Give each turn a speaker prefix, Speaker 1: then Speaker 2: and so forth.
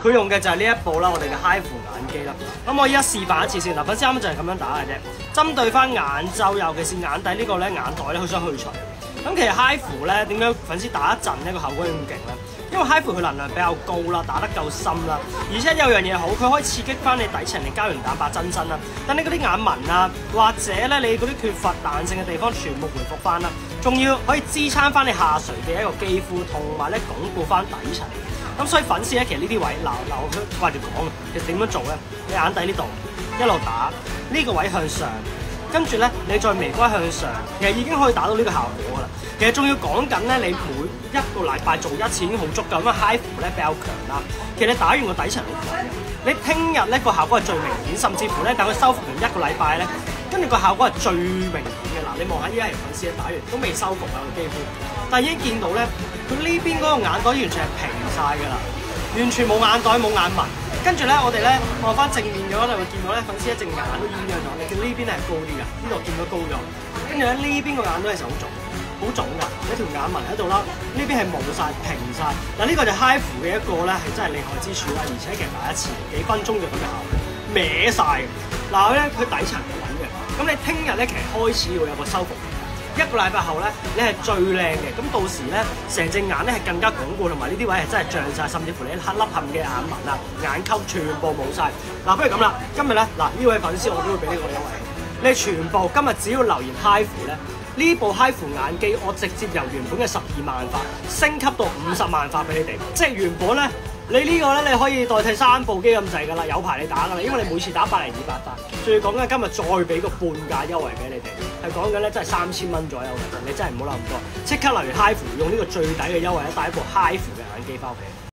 Speaker 1: 佢用嘅就係呢一部啦，我哋嘅 HIFU 眼機啦。咁我依家示範一次先。嗱，粉絲啱啱就係咁樣打嘅啫。針對翻眼周，尤其是眼底呢個咧眼袋咧，佢想去除。咁其實 HIFU 咧點解粉絲打一陣呢個效果咁勁咧？因為 HIFU 佢能量比較高啦，打得夠深啦，而且有樣嘢好，佢可以刺激翻你底層嘅膠原蛋白增生啦，等你嗰啲眼紋啊，或者咧你嗰啲缺乏彈性嘅地方全部回復翻啦，仲要可以支撐翻你下垂嘅一個肌膚，同埋咧鞏固翻底層。咁所以粉絲咧，其實呢啲位嗱，我掛住講，其實點樣做咧？你眼底呢度一路打，呢個位向上，跟住咧你再眉瓜向上，其實已經可以達到呢個效果噶啦。其實仲要講緊咧，你每一個禮拜做一次已經好足夠，因為 HIFU 咧比較強啦。其實你打完個底層好快嘅，你聽日咧個效果係最明顯，甚至乎咧等佢修復完一個禮拜咧，跟住個效果係最明顯嘅。嗱，你望下依家條粉絲打完都未修復啊個肌膚，但係已經見到咧，佢呢邊嗰個眼袋完全係平晒㗎啦，完全冇眼袋冇眼紋。跟住咧，我哋咧望翻正面嘅話，你會見到咧粉絲一隻眼都鴛鴦咗，你見呢邊係高啲㗎，呢度見到高咗。跟住咧呢邊個眼袋其實好腫。好腫㗎，一條眼紋喺度啦，呢邊係冇晒平晒。嗱，呢個就 HIFU 嘅一個咧係真係厲害之處啦，而且其實打一次幾分鐘就咁嘅效果，歪晒嘅。嗱咧佢底層係穩嘅，咁你聽日咧其實開始會有個修復，一個禮拜後咧你係最靚嘅，咁到時咧成隻眼咧係更加鞏固，同埋呢啲位係真係脹晒，甚至乎你黑粒陷嘅眼紋啊、眼溝全部冇晒。嗱，不如咁啦，今日咧嗱呢位粉絲我都會俾呢個優惠，你全部今日只要留言 HIFU 咧。呢部 HIFU 眼機，我直接由原本嘅12萬發升級到50萬發俾你哋，即係原本咧，你呢個咧你可以代替3部機咁滯㗎啦，有排你打㗎啦，因為你每次打102發，仲要講緊今日再俾個半價優惠俾你哋，係講緊咧真係3000蚊左右嘅，你真係唔好諗咁多，即刻留言 HIFU 用呢個最抵嘅優惠咧，帶一部 HIFU 嘅眼機翻屋企。